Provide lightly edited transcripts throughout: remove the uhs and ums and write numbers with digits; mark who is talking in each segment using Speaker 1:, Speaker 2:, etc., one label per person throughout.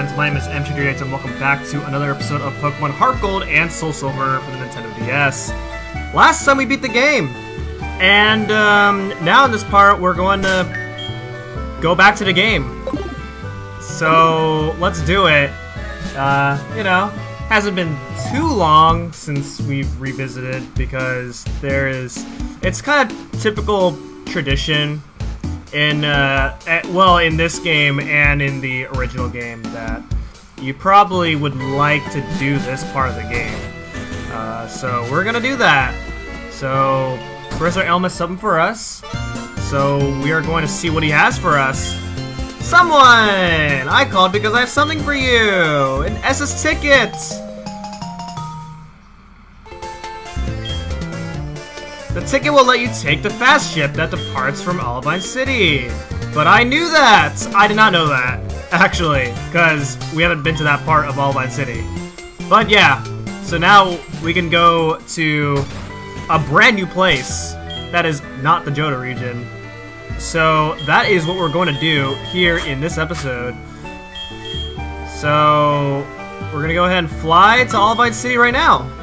Speaker 1: friends, my name is M238 and welcome back to another episode of Pokemon Heart Gold and Soul Silver for the Nintendo DS. Last time we beat the game, and now in this part we're going to go back to the game. So let's do it. You know, hasn't been too long since we've revisited because it's kind of typical tradition in in this game and in the original game that you probably would like to do this part of the game. So we're gonna do that. So Professor Elm has something for us. So we are going to see what he has for us. Someone! I called because I have something for you! An SS ticket! The ticket will let you take the fast ship that departs from Olivine City. But I knew that! I did not know that, actually, because we haven't been to that part of Olivine City. But yeah, so now we can go to a brand new place that is not the Johto region. So that is what we're going to do here in this episode. So we're going to go ahead and fly to Olivine City right now.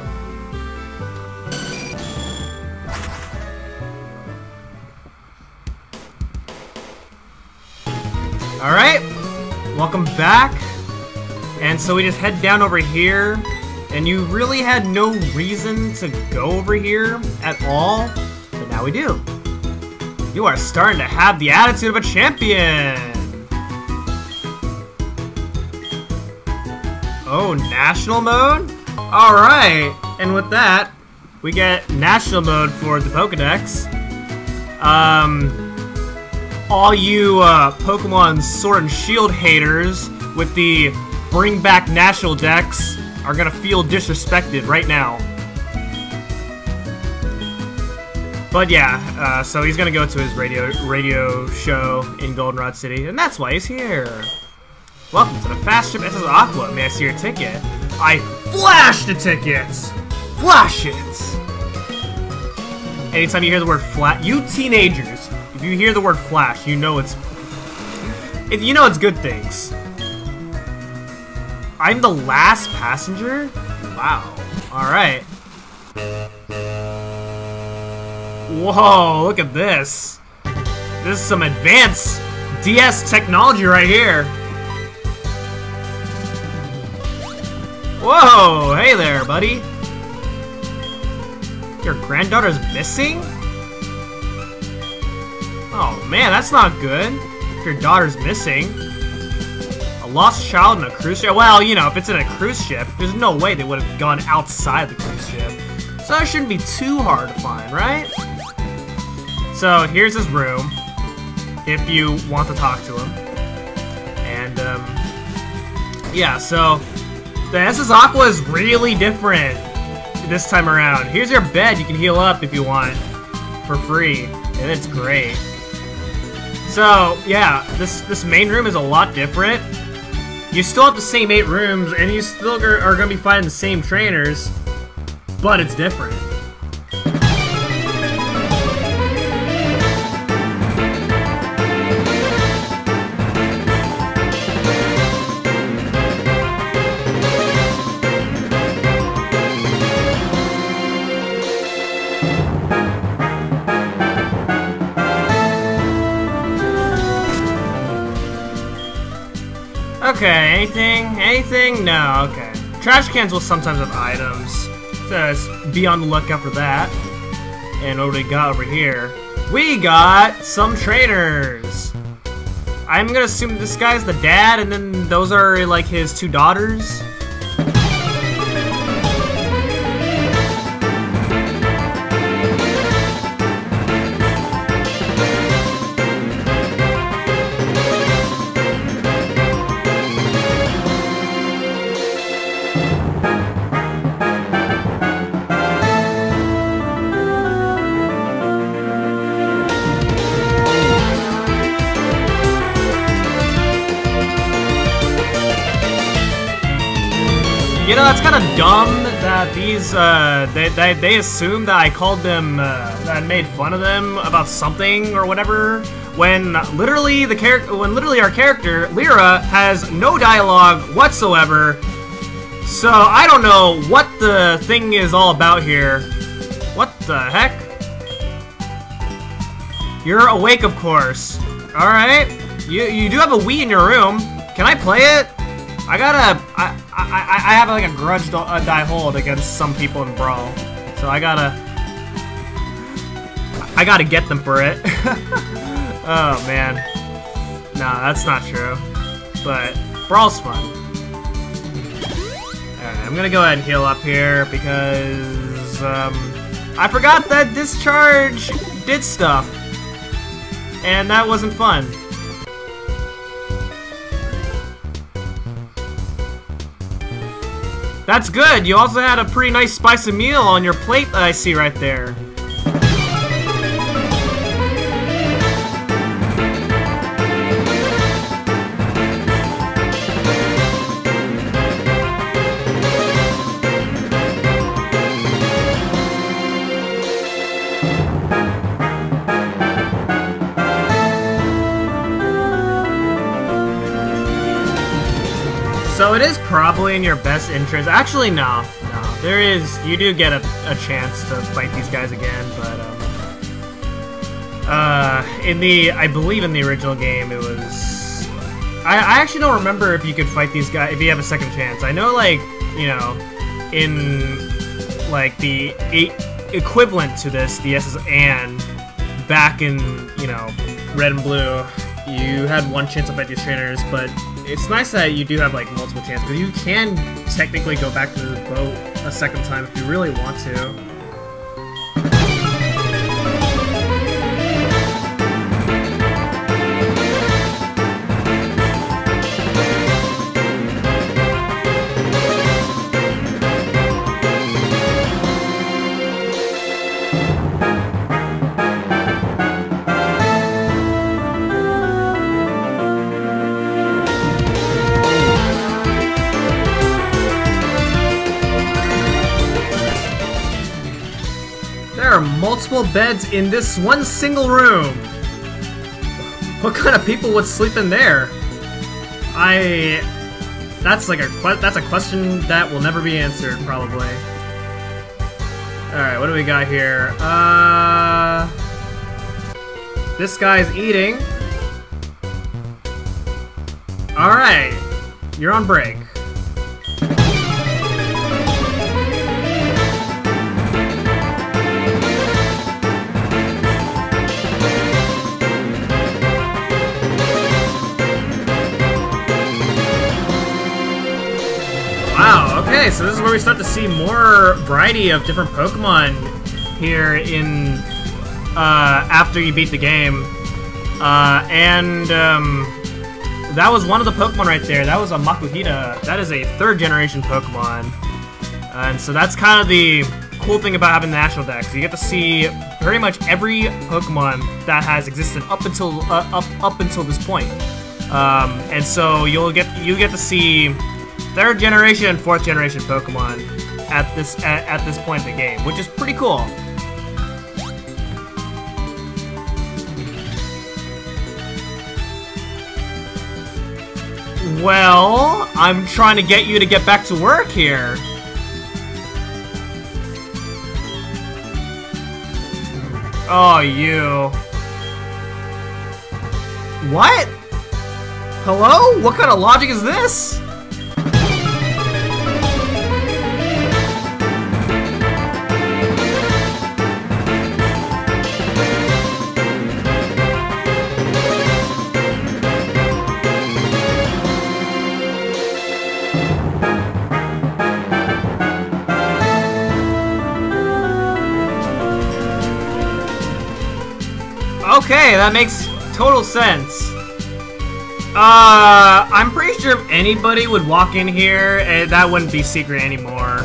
Speaker 1: Alright, welcome back. And so we just head down over here, and you really had no reason to go over here at all, but now we do. You are starting to have the attitude of a champion! Oh, national mode? Alright, and with that, we get national mode for the Pokedex. All you Pokemon Sword and Shield haters with the Bring Back National Dex are gonna feel disrespected right now. But yeah, so he's gonna go to his radio show in Goldenrod City, and that's why he's here. Welcome to the Fast Ship SS Aqua. May I see your ticket? I flash the tickets! Flash it! Anytime you hear the word flash, you teenagers, if you hear the word flash, you know it's good things. I'm the last passenger? Wow. Alright. Whoa, look at this. This is some advanced DS technology right here. Whoa, hey there, buddy. Your granddaughter's missing? Oh man, that's not good. If your daughter's missing. A lost child in a cruise ship? Well, you know, if it's in a cruise ship, there's no way they would have gone outside the cruise ship. So that shouldn't be too hard to find, right? So here's his room, if you want to talk to him. And, yeah, so the SS Aqua is really different this time around. Here's your bed, you can heal up if you want, for free, and it's great. So, yeah, this main room is a lot different. You still have the same 8 rooms, and you still are going to be fighting the same trainers, but it's different. Okay, anything? No, okay. Trash cans will sometimes have items, so just be on the lookout for that. And what do we got over here? We got some trainers! I'm gonna assume this guy's the dad, and then those are like his 2 daughters. You know, that's kind of dumb that these, they assume that I called them, that I made fun of them about something or whatever, when literally our character Lyra has no dialogue whatsoever. So I don't know what the thing is all about here. What the heck? You're awake, of course. All right. You do have a Wii in your room. Can I play it? I have like a grudge die hold against some people in Brawl, so I gotta get them for it. Oh man, nah, that's not true. But Brawl's fun. Alright, I'm gonna go ahead and heal up here because I forgot that Discharge did stuff, and that wasn't fun. That's good. You also had a pretty nice spicy meal on your plate that I see right there. So it is probably in your best interest. Actually, no. There is. You do get a chance to fight these guys again, but I believe in the original game, it was. I actually don't remember if you could fight these guys if you have a second chance. I know, like, you know, in like the equivalent to this, the S's and back in, you know, Red and Blue, you had one chance to fight these trainers, but it's nice that you do have like multiple chances, because you can technically go back to the boat a second time if you really want to. There are multiple beds in this one single room. What kind of people would sleep in there? That's a question that will never be answered, probably. Alright, what do we got here? This guy's eating. Alright, you're on break. Wow, okay, so this is where we start to see more variety of different Pokemon here in, after you beat the game. That was one of the Pokemon right there. That was a Makuhita. That is a 3rd generation Pokemon. And so that's kind of the cool thing about having the National Dex. You get to see pretty much every Pokemon that has existed up until this point. And so you get to see 3rd generation and 4th generation Pokemon at this point in the game, which is pretty cool. Well, I'm trying to get you to get back to work here. Oh, you. What? Hello? What kind of logic is this? Okay, that makes total sense. I'm pretty sure if anybody would walk in here, that wouldn't be secret anymore.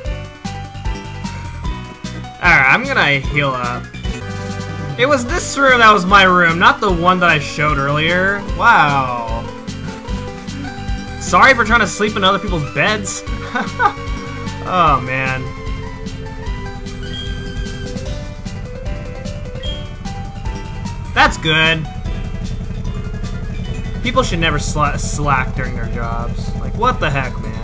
Speaker 1: Alright, I'm gonna heal up. It was this room that was my room, not the one that I showed earlier. Wow. Sorry for trying to sleep in other people's beds. Oh, man. That's good. People should never slack during their jobs. Like, what the heck, man?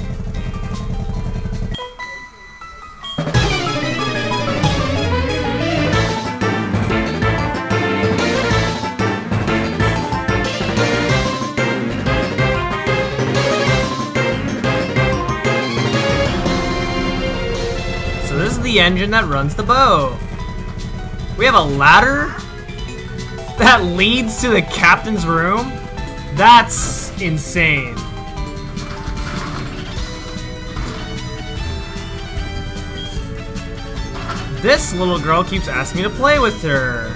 Speaker 1: So this is the engine that runs the boat. We have a ladder that leads to the captain's room? That's insane. This little girl keeps asking me to play with her.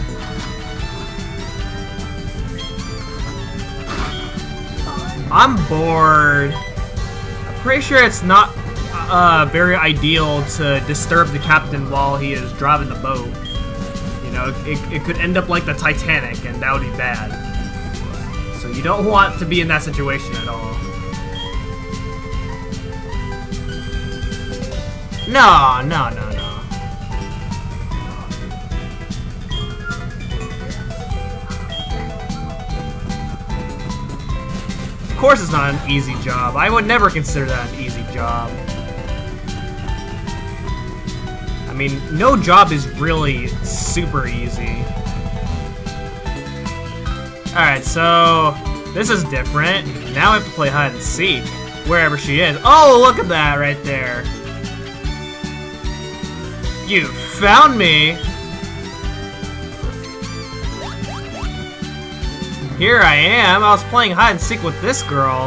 Speaker 1: I'm bored. I'm pretty sure it's not very ideal to disturb the captain while he is driving the boat. You know, it could end up like the Titanic, and that would be bad. So you don't want to be in that situation at all. No, no, no, no. Of course it's not an easy job. I would never consider that an easy job. I mean, no job is really super easy. Alright, so this is different. Now I have to play hide and seek wherever she is. Oh, look at that right there. You found me. Here I am. I was playing hide and seek with this girl.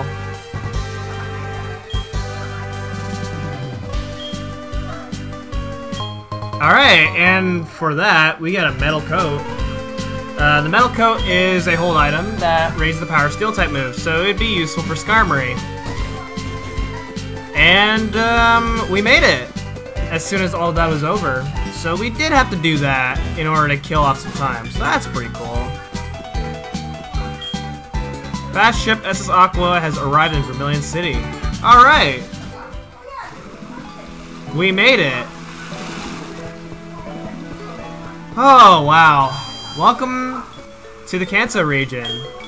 Speaker 1: Alright, and for that, we got a metal coat. The metal coat is a hold item that raises the power of steel type moves, so it'd be useful for Skarmory. And we made it as soon as all that was over. So we did have to do that in order to kill off some time, so that's pretty cool. Fast ship SS Aqua has arrived in Vermilion City. Alright! We made it! Oh, wow. Welcome to the Kanto region.